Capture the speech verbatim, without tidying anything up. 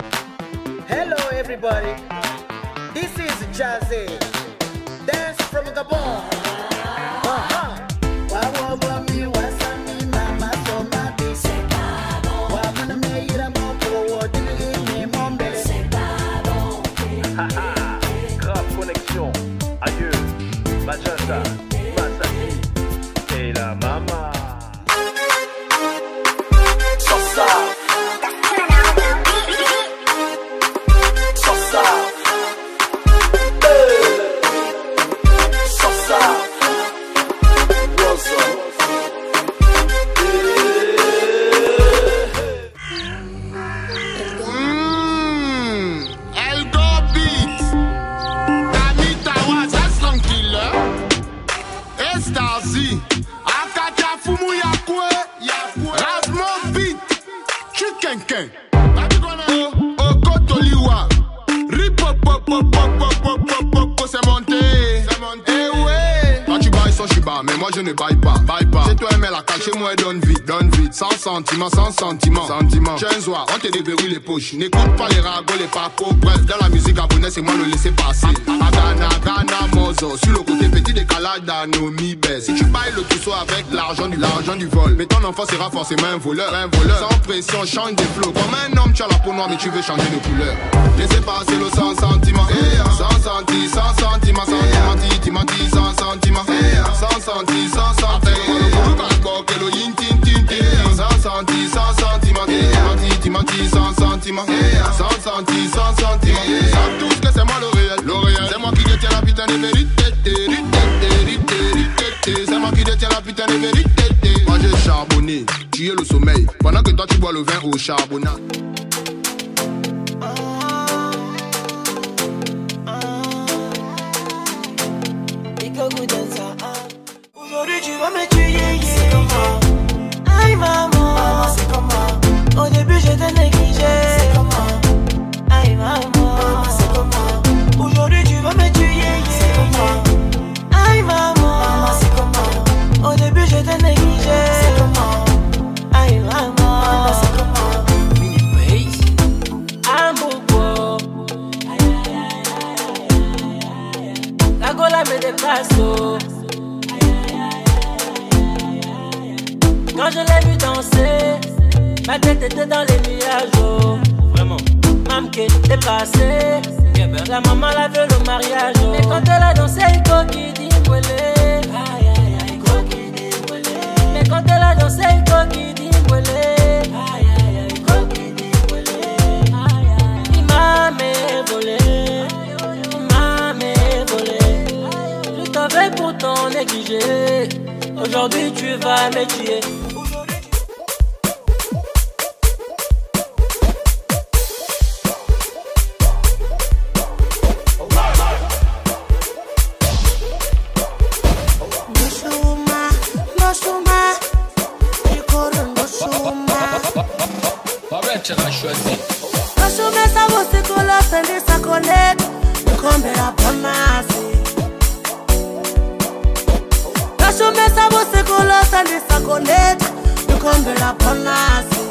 Hello everybody, this is Jazzy, dance from Gabon. Uh-huh. Grave connexion, adieu, Majasa, Masaki et la maman. Sosa. Sosa. Sosa. Rosa. Stasi, Akacha Fumu Yakwe, Rasmo Beat, Chicken, Oh Kotoliwa, Ripopopopopopopopopop, c'est monté, c'est monté, eh ouais. Quand tu bailles son chiba, mais moi je ne baille pas, baille pas. C'est toi mais la cache, chez moi donne vite, donne vite, sans sentiment, sans sentiment, sentiment. J'ai un soir, on te déverrouille les poches, n'écoute pas les ragots, les papos, bref, dans la musique abonnée, c'est moi le laisser passer. Agana, Gana, Mozo, sur le côté petit décalage d'Anomi baisse. Si tu bailles le tout soit avec l'argent du l'argent du vol, mais ton enfant sera forcément un voleur, un voleur. Sans pression, change des flots. Comme un homme, tu as la peau noire, mais tu veux changer de couleur. Laissez passer le sans sentiment, sans senti, sans sentiment, sans sentiment, tu m'as dit sans sentiment, sans senti, sans sentiment. Sans senti, sans sentiment, tu m'as dit sans sentiment, sans senti, sans sentiment. Ils savent tous que c'est moi le réel, le réel. C'est moi qui détiens la putain de vérité, c'est moi qui détiens la putain de vérité. Moi j'ai charbonné, tu es le sommeil, pendant que toi tu bois le vin au charbonnat. Aujourd'hui tu vas me tuer, c'est comment? Aïe maman, maman c'est comment? Au début j'étais négligé, c'est comment? Aïe maman, maman c'est comment? Aujourd'hui tu vas me tuer, c'est comment? Aïe maman, maman c'est comment? Au début j'étais négligé, c'est comment? Aïe maman, maman c'est comment? Mini bass, amour beau. La gola me dépasse. Quand je l'ai vu danser, ma tête était dans les nuages, oh. Vraiment, maman qui était passée, la maman l'a vu le mariage, oh. Mais quand elle a dansé, il coquille dit brûlé. Aïe aïe aïe, coquille dit brûlé. Mais quand elle a dansé, il coquille dit brûlé. Aïe aïe aïe, coquille dit brûlé. Aïe aïe, il m'a volé, il m'a volé. Je t'avais pourtant négligé. Aujourd'hui tu vas me tuer. Noshuma sabo sikola sende sakonet, kombe la bonasi. Noshuma sabo sikola sende sakonet, kombe la bonasi.